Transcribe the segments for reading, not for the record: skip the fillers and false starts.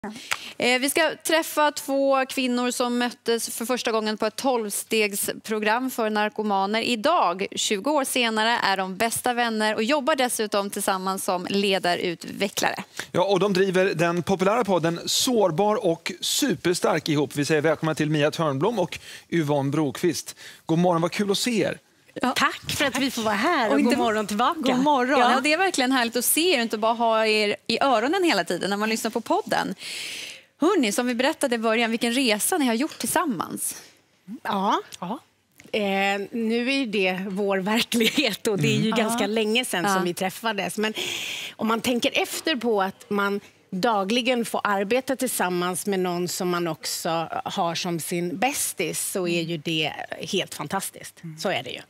Vi ska träffa två kvinnor som möttes för första gången på ett 12-stegsprogram för narkomaner. Idag, 20 år senare, är de bästa vänner och jobbar dessutom tillsammans som ledarutvecklare. Ja, och de driver den populära podden Sårbar och superstark ihop. Vi säger välkomna till Mia Törnblom och Yvonne Broqvist. God morgon, vad kul att se er. Ja. Tack för att vi får vara här och god morgon tillbaka. God morgon. Ja, det är verkligen härligt att se er och inte bara ha er i öronen hela tiden när man lyssnar på podden. Hörrni, som vi berättade i början, vilken resa ni har gjort tillsammans. Ja. Nu är det vår verklighet och det är ju ganska länge sedan som vi träffades. Men om man tänker efter på att man dagligen får arbeta tillsammans med någon som man också har som sin bästis, så är ju det helt fantastiskt. Så är det ju.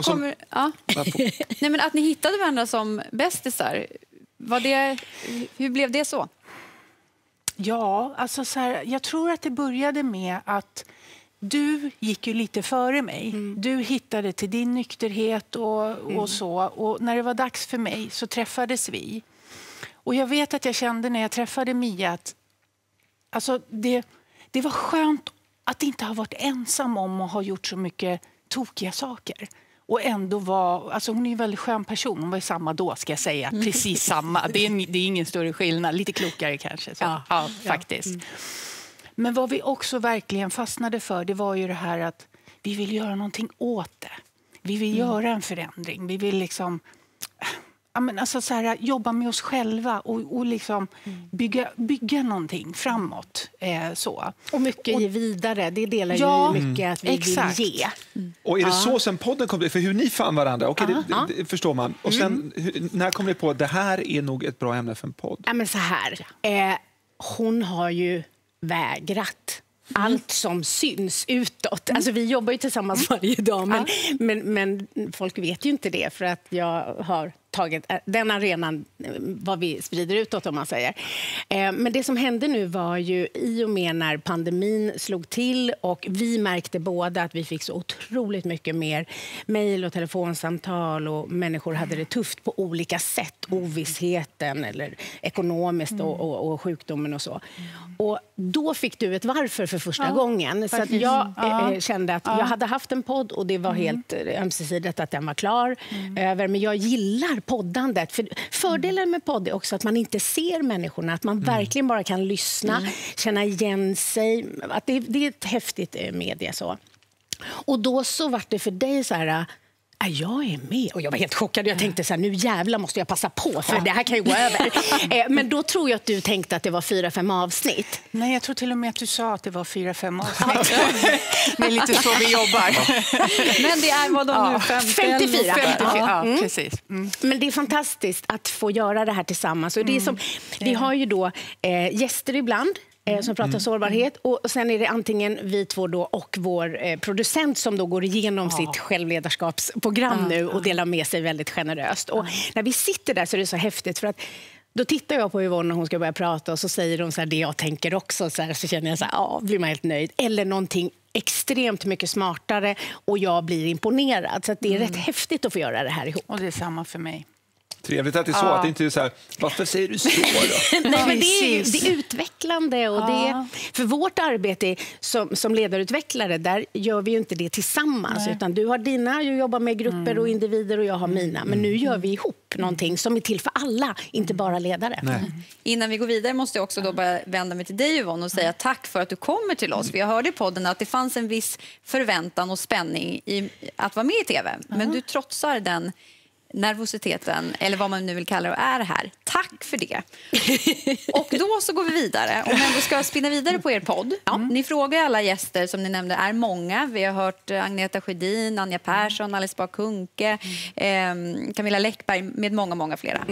Nej, men att ni hittade varandra som bästisar, hur blev det så? Ja, alltså så här, jag tror att det började med att du gick ju lite före mig. Du hittade till din nykterhet och så. Och när det var dags för mig så träffades vi. Och jag vet att jag kände när jag träffade Mia att alltså det var skönt att inte ha varit ensam om att ha gjort så mycket tokiga saker. Och ändå var, alltså hon är en väldigt skön person. Hon var ju samma då, ska jag säga. Precis samma. Det är ingen större skillnad. Lite klokare kanske. Så. Ja, faktiskt. Men vad vi också verkligen fastnade för, det var ju det här att vi vill göra någonting åt det. Vi vill göra en förändring. Vi vill liksom alltså så här, jobba med oss själva och liksom bygga någonting framåt. Så. Och mycket ge vidare. Det delar ju mycket att vi vill ge. Och är det så sen podden kom, för hur ni fann varandra? Okej, det förstår man. Och sen, när kom ni på att det här är nog ett bra ämne för en podd? Ja, men så här. Hon har ju vägrat allt som syns utåt. Alltså vi jobbar ju tillsammans varje dag, men folk vet ju inte det för att jag har tagit den arenan vad vi sprider utåt, om man säger. Men det som hände nu var ju i och med när pandemin slog till och vi märkte båda att vi fick så otroligt mycket mer mejl och telefonsamtal och människor hade det tufft på olika sätt. Ovissheten eller ekonomiskt och sjukdomen och så. Och då fick du ett varför för första gången. Så att jag kände att jag hade haft en podd och det var helt ömsesidigt att den var klar över. Men jag gillar poddandet. För fördelen med podd är också att man inte ser människorna. Att man verkligen bara kan lyssna, känna igen sig. Att det är ett häftigt media så. Och då så var det för dig så här... Jag är med. Och jag var helt chockad. Jag tänkte så här, nu jävla måste jag passa på för det här kan ju gå över. Men då tror jag att du tänkte att det var 4-5 avsnitt. Nej, jag tror till och med att du sa att det var 4-5 avsnitt. Det är lite så vi jobbar. Men det är vad de nu 54. Ja, precis. Men det är fantastiskt att få göra det här tillsammans. Och det är som, vi har ju då gäster ibland som pratar sårbarhet och sen är det antingen vi två då och vår producent som då går igenom sitt självledarskapsprogram nu och delar med sig väldigt generöst. Och när vi sitter där så är det så häftigt för att då tittar jag på Yvonne när hon ska börja prata och så säger hon så här, det jag tänker också så känner jag så här, blir man helt nöjd. Eller någonting extremt mycket smartare och jag blir imponerad. Så att det är rätt häftigt att få göra det här ihop. Och det är samma för mig. Trevligt att det är så, att det inte är så här, varför säger du så då? Nej, men det är utvecklande och det för vårt arbete som ledarutvecklare, där gör vi ju inte det tillsammans utan du har dina, jag jobbar med grupper och individer och jag har mina, men nu gör vi ihop någonting som är till för alla, inte bara ledare. Innan vi går vidare måste jag också då bara vända mig till dig Yvonne och säga tack för att du kommer till oss. Vi hörde i podden att det fanns en viss förväntan och spänning i att vara med i tv, men du trotsar den nervositeten, eller vad man nu vill kalla det, och är här. Tack för det. Och då så går vi vidare. Om jag ska spinna vidare på er podd. Ni frågar alla gäster som ni nämnde är många. Vi har hört Agneta Sjödin, Anja Persson, Alice Bah Kuhnke, Camilla Läckberg med många flera.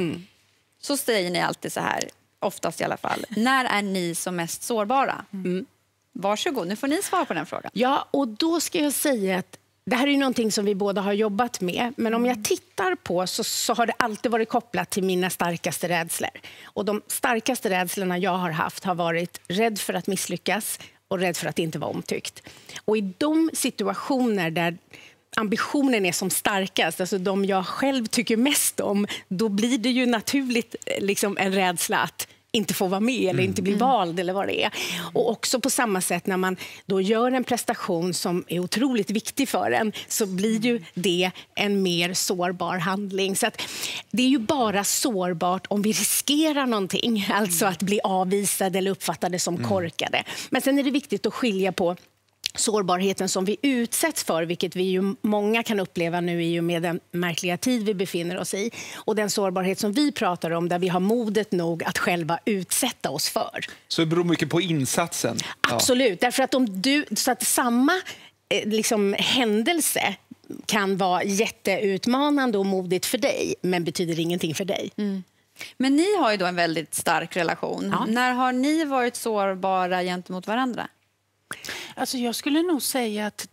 Så säger ni alltid så här, oftast i alla fall. När är ni som mest sårbara? Varsågod, nu får ni svara på den frågan. Ja, och då ska jag säga att det här är ju någonting som vi båda har jobbat med. Men om jag tittar på så har det alltid varit kopplat till mina starkaste rädslor. Och de starkaste rädslorna jag har haft har varit rädd för att misslyckas och rädd för att inte vara omtyckt. Och i de situationer där ambitionen är som starkast, alltså de jag själv tycker mest om, då blir det ju naturligt liksom en rädsla att inte får vara med eller inte blir vald eller vad det är. Och också på samma sätt när man då gör en prestation som är otroligt viktig för en, så blir ju det en mer sårbar handling. Så att det är ju bara sårbart om vi riskerar någonting, alltså att bli avvisade eller uppfattade som korkade. Men sen är det viktigt att skilja på sårbarheten som vi utsätts för, vilket vi ju många kan uppleva nu i och med den märkliga tid vi befinner oss i, och den sårbarhet som vi pratar om där vi har modet nog att själva utsätta oss för. Så det beror mycket på insatsen? Absolut, därför att så att samma liksom, händelse kan vara jätteutmanande och modigt för dig, men betyder ingenting för dig. Men ni har ju då en väldigt stark relation. Ja. När har ni varit sårbara gentemot varandra? Alltså jag skulle nog säga att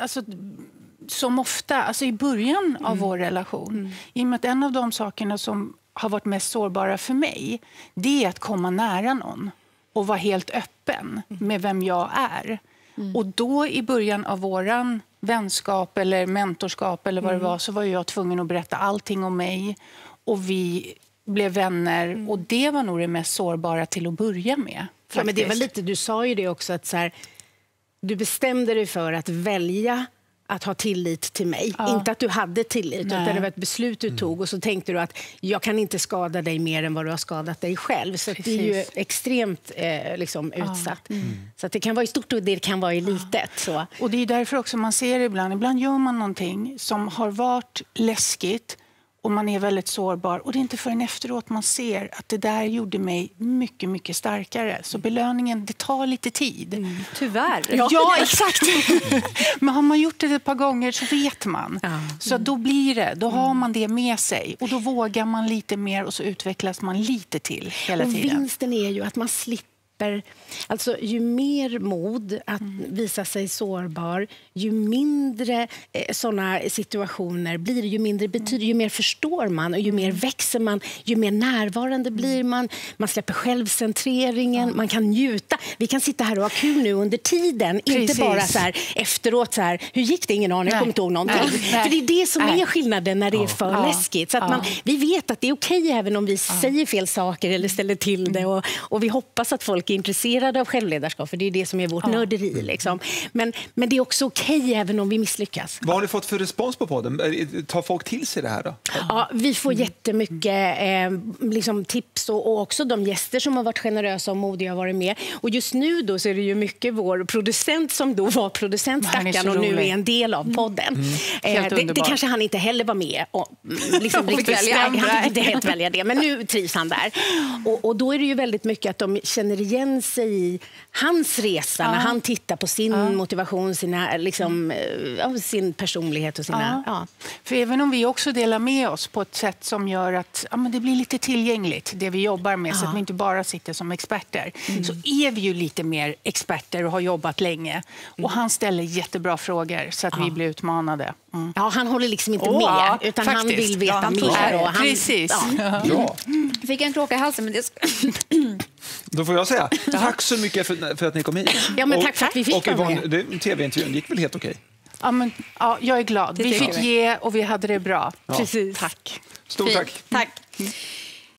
som ofta, alltså i början av vår relation, i och med att en av de sakerna som har varit mest sårbara för mig, det är att komma nära någon och vara helt öppen med vem jag är. Och då i början av våran vänskap eller mentorskap eller vad det var, så var jag tvungen att berätta allting om mig, och vi blev vänner, och det var nog det mest sårbara till att börja med. Ja, men det var lite, du sa ju det också, att så här, du bestämde dig för att välja att ha tillit till mig. Inte att du hade tillit, utan det var ett beslut du tog, och så tänkte du att jag kan inte skada dig mer än vad du har skadat dig själv. Så det är ju extremt liksom, utsatt. Så att det kan vara i stort och det kan vara i litet. Så. Och det är därför också man ser ibland gör man någonting som har varit läskigt, och man är väldigt sårbar. Och det är inte förrän efteråt man ser att det där gjorde mig mycket, mycket starkare. Så belöningen, det tar lite tid. Tyvärr. Ja, exakt. Men har man gjort det ett par gånger så vet man. Så då blir det, då har man det med sig. Och då vågar man lite mer, och så utvecklas man lite till hela tiden. Och vinsten är ju att man slipper. Alltså, ju mer mod att visa sig sårbar, ju mindre såna situationer blir det, ju mindre betyder, ju mer förstår man och ju mer växer man, ju mer närvarande blir man. Man släpper självcentreringen, man kan njuta. Vi kan sitta här och ha kul nu under tiden, inte bara så här efteråt så här, hur gick det? Ingen aning, jag kommer inte ihåg någonting. För det är det som är skillnaden när det är för läskigt. Så att vi vet att det är okej även om vi säger fel saker eller ställer till det, och vi hoppas att folk är intresserade av självledarskap, för det är det som är vårt nörderi. Liksom. Men det är också okej även om vi misslyckas. Vad har ni fått för respons på podden? Tar folk till sig det här då? Ja, vi får jättemycket liksom tips, och också de gäster som har varit generösa och modiga har varit med. Och just nu då så är det ju mycket vår producent som då var producent Stackarn och nu är en del av podden. Det kanske han inte heller var med och liksom han fick inte helt välja det, men nu trivs han där. Och då är det ju väldigt mycket att de känner igen sig i hans resa när han tittar på sin motivation, sina, liksom, sin personlighet och sina... För även om vi också delar med oss på ett sätt som gör att men det blir lite tillgängligt, det vi jobbar med, så att vi inte bara sitter som experter, så är vi ju lite mer experter och har jobbat länge. Och han ställer jättebra fråror så att vi blir utmanade. Ja, han håller liksom inte med, utan han vill veta mer. Och han, precis. Ja. Jag fick en kråka i halsen, men det Då får jag säga tack så mycket för att ni kom hit. Ja, men tack för att vi fick vara med. TV-intervjun gick väl helt okej? Ja, jag är glad. Vi fick ge och vi hade det bra. Precis. Tack. Stort tack. Tack.